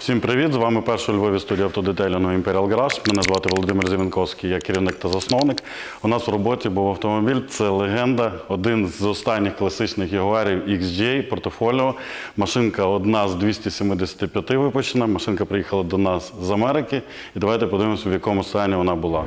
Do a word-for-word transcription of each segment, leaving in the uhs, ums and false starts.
Всім привіт! З вами перший у Львові студія автодетейлінгу Imperial Garage. Мене звати Володимир Зівенковський, я керівник та засновник. У нас в роботі був автомобіль, це легенда, один з останніх класичних Jaguar ікс джей портфоліо. Машинка одна з двохсот сімдесят п'ять випущена, машинка приїхала до нас з Америки. І давайте подивимося, в якому стані вона була.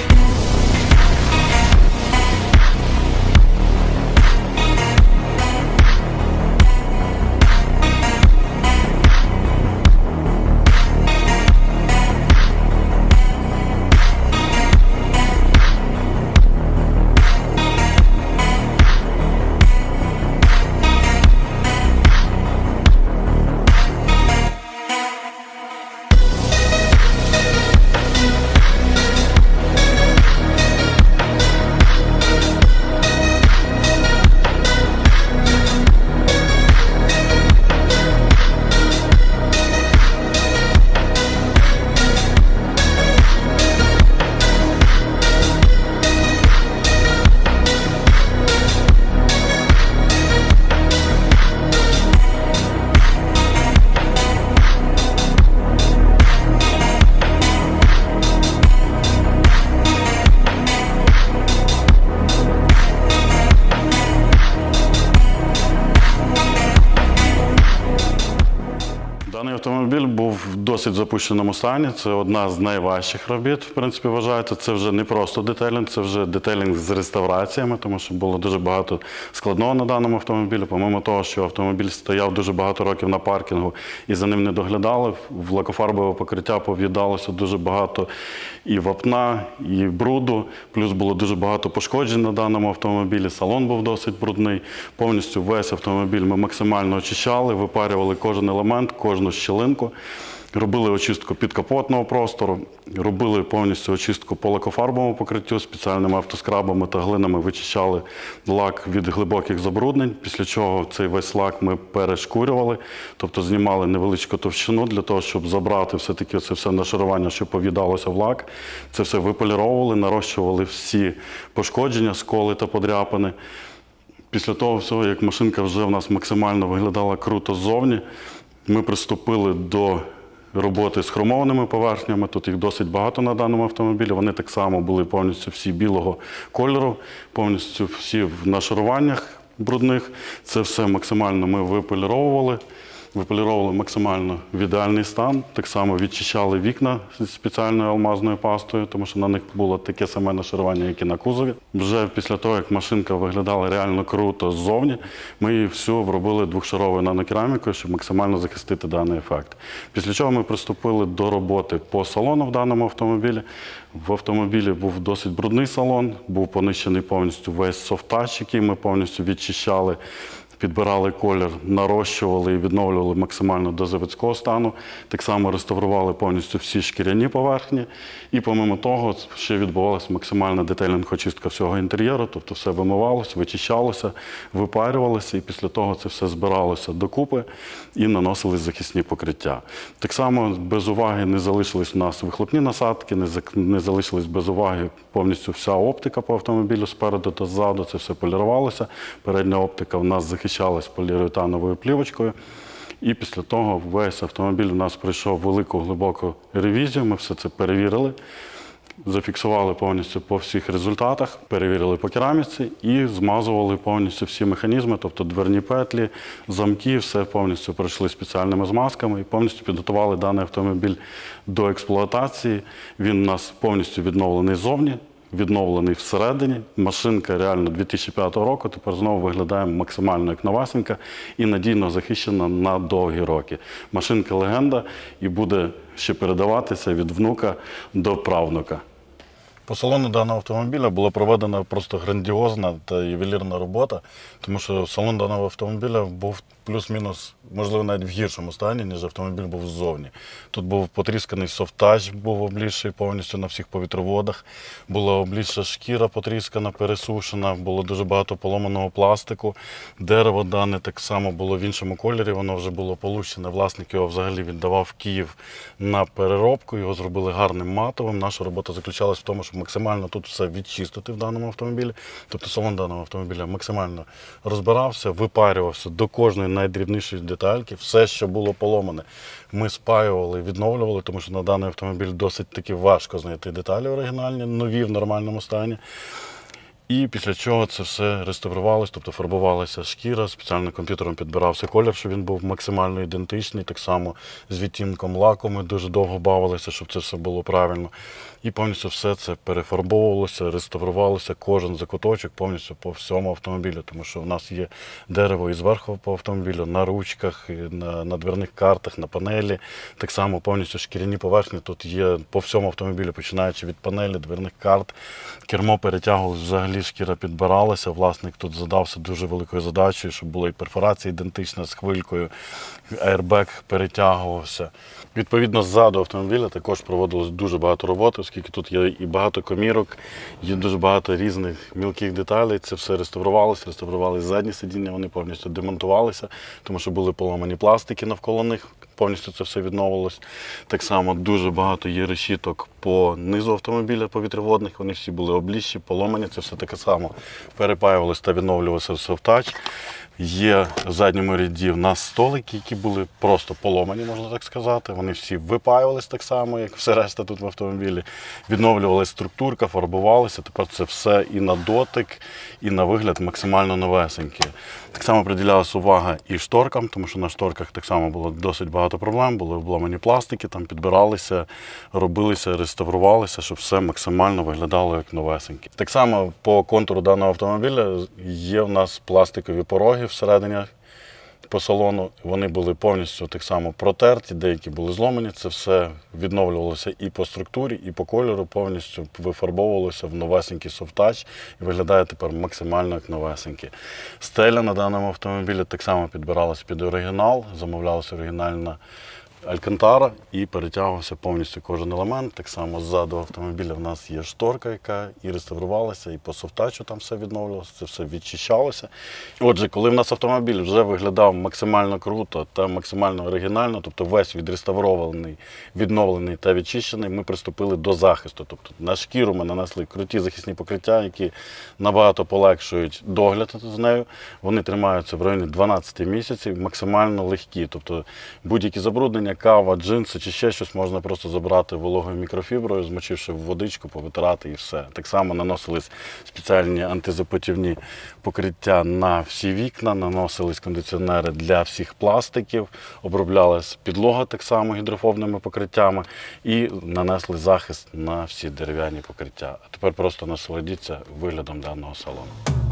Даний автомобіль був в досить запущеному стані. Це одна з найважчих робіт, в принципі, вважається. Це вже не просто детейлінг, це вже детейлінг з реставраціями, тому що було дуже багато складного на даному автомобілі. Помимо того, що автомобіль стояв дуже багато років на паркінгу і за ним не доглядали, в лакофарбове покриття пов'їдалося дуже багато і вапна, і бруду. Плюс було дуже багато пошкоджень на даному автомобілі. Салон був досить брудний. Повністю весь автомобіль ми максимально очищали, випарювали кожен елемент, кожну щілинку. Робили очистку підкапотного простору, робили повністю очистку по лакофарбовому покриттю, спеціальними автоскрабами та глинами вичищали лак від глибоких забруднень, після чого цей весь лак ми перешкурювали, тобто знімали невеличку товщину для того, щоб забрати все-таки це все нашарування, що пов'їдалося в лак. Це все виполіровували, нарощували всі пошкодження, сколи та подряпини. Після того всього, як машинка вже в нас максимально виглядала круто ззовні, ми приступили до роботи з хромованими поверхнями. Тут їх досить багато на даному автомобілі. Вони так само були повністю всі білого кольору, повністю всі в нашаруваннях брудних. Це все максимально ми виполіровували. Виполіровували максимально в ідеальний стан. Так само відчищали вікна з спеціальною алмазною пастою, тому що на них було таке саме нашарування, як і на кузові. Вже після того, як машинка виглядала реально круто ззовні, ми її всю вробили двохшаровою нанокерамікою, щоб максимально захистити даний ефект. Після чого ми приступили до роботи по салону в даному автомобілі. В автомобілі був досить брудний салон, був понищений повністю весь софт-тач, який ми повністю відчищали. Підбирали колір, нарощували і відновлювали максимально до заводського стану. Так само реставрували повністю всі шкіряні поверхні. І помимо того, ще відбувалася максимальна детейлінг-очистка всього інтер'єру, тобто все вимивалося, вичищалося, випарювалося, і після того це все збиралося докупи і наносились захисні покриття. Так само без уваги не залишились у нас вихлопні насадки, не залишились без уваги повністю вся оптика по автомобілю спереду та ззаду, це все полірувалося. Передня оптика в нас захищалась поліуретановою плівочкою. І після того весь автомобіль у нас пройшов велику глибоку ревізію, ми все це перевірили, зафіксували повністю по всіх результатах, перевірили по кераміці і змазували повністю всі механізми, тобто дверні петлі, замки, все повністю пройшли спеціальними змазками і повністю підготували даний автомобіль до експлуатації. Він у нас повністю відновлений ззовні, відновлений всередині. Машинка реально дві тисячі п'ятого року, тепер знову виглядає максимально як новасенька і надійно захищена на довгі роки. Машинка легенда і буде ще передаватися від внука до правнука. По салону даного автомобіля була проведена просто грандіозна та ювелірна робота, тому що салон даного автомобіля був плюс-мінус, можливо, навіть в гіршому стані, ніж автомобіль був ззовні. Тут був потрісканий софт-тач, був облізший повністю на всіх повітроводах, була облізша шкіра потріскана, пересушена, було дуже багато поломаного пластику. Дерево дане так само було в іншому кольорі, воно вже було полущене, власник його взагалі віддавав в Київ на переробку, його зробили гарним матовим. Наша робота заключалась в тому, щоб максимально тут все відчистити в даному автомобілі. Тобто салон даного автомобіля максимально розбирався, випарювався до кожної найдрібніші детальки, все, що було поломане, ми спаювали, відновлювали, тому що на даний автомобіль досить таки важко знайти деталі оригінальні, нові в нормальному стані. І після чого це все реставрувалось, тобто фарбувалася шкіра, спеціально комп'ютером підбирався колір, щоб він був максимально ідентичний, так само з відтінком лаку ми дуже довго бавилися, щоб це все було правильно. І повністю все це перефарбовувалося, реставрувалося, кожен закуточок повністю по всьому автомобілю, тому що в нас є дерево і зверху по автомобілю, на ручках, на, на дверних картах, на панелі, так само повністю шкіряні поверхні тут є по всьому автомобілю, починаючи від панелі, дверних карт, кермо перетягувалося, взагалі шкіра підбиралася, власник тут задався дуже великою задачею, щоб була і перфорація ідентична з хвилькою, аербек перетягувався. Відповідно, ззаду автомобіля також проводилось дуже багато роботи, оскільки тут є і багато комірок, є дуже багато різних мілких деталей. Це все реставрувалося, реставрувалися задні сидіння, вони повністю демонтувалися, тому що були поламані пластики навколо них, повністю це все відновилось. Так само дуже багато є решіток по низу автомобіля повітряводних, вони всі були облізші, поломані, це все таке само перепаювалося та відновлювалося в софтач. Є в задньому ряді в нас столики, які були просто поломані, можна так сказати. Вони всі випаювалися так само, як все решта тут в автомобілі. Відновлювалася структурка, фарбувалися. Тепер це все і на дотик, і на вигляд максимально новесеньке. Так само приділялася увага і шторкам, тому що на шторках так само було досить багато проблем. Були обламані пластики, там підбиралися, робилися, реставрувалися, щоб все максимально виглядало як новесеньке. Так само по контуру даного автомобіля є в нас пластикові пороги всередині по салону. Вони були повністю так само протерті, деякі були зломані. Це все відновлювалося і по структурі, і по кольору, повністю вифарбовувалося в новесенький софтач і виглядає тепер максимально як новесенький. Стеля на даному автомобілі так само підбиралася під оригінал, замовлялася оригінальна алькантара і перетягувався повністю кожен елемент. Так само ззаду автомобіля в нас є шторка, яка і реставрувалася, і по софтачу там все відновлювалося, це все відчищалося. Отже, коли в нас автомобіль вже виглядав максимально круто та максимально оригінально, тобто весь відреставрований, відновлений та відчищений, ми приступили до захисту. Тобто на шкіру ми нанесли круті захисні покриття, які набагато полегшують догляд з нею. Вони тримаються в районі дванадцяти місяців, максимально легкі. Тобто будь-які забруднення, кава, джинси чи ще щось можна просто забрати вологою мікрофіброю, змочивши в водичку, повитирати і все. Так само наносились спеціальні антизапотівні покриття на всі вікна, наносились кондиціонери для всіх пластиків, оброблялась підлога так само гідрофобними покриттями і нанесли захист на всі дерев'яні покриття. А тепер просто насолодіться виглядом даного салону.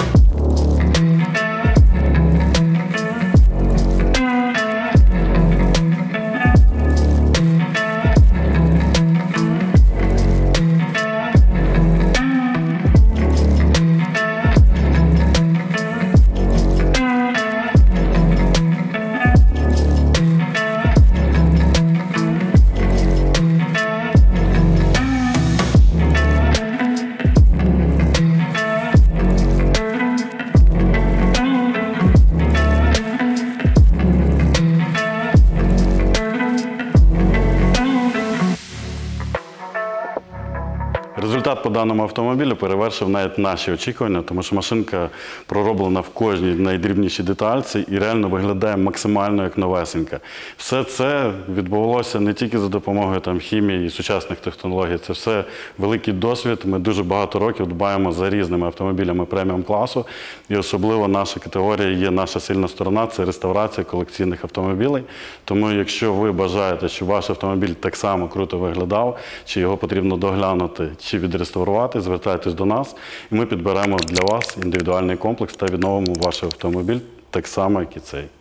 Результат по даному автомобілю перевершив навіть наші очікування, тому що машинка пророблена в кожній найдрібнішій детальці і реально виглядає максимально як новесенька. Все це відбувалося не тільки за допомогою там, хімії і сучасних технологій, це все великий досвід. Ми дуже багато років дбаємо за різними автомобілями преміум класу, і особливо наша категорія є наша сильна сторона – це реставрація колекційних автомобілей. Тому якщо ви бажаєте, щоб ваш автомобіль так само круто виглядав, чи його потрібно доглянути, чи відреставрувати, звертайтесь до нас, і ми підберемо для вас індивідуальний комплекс та відновимо ваш автомобіль так само, як і цей.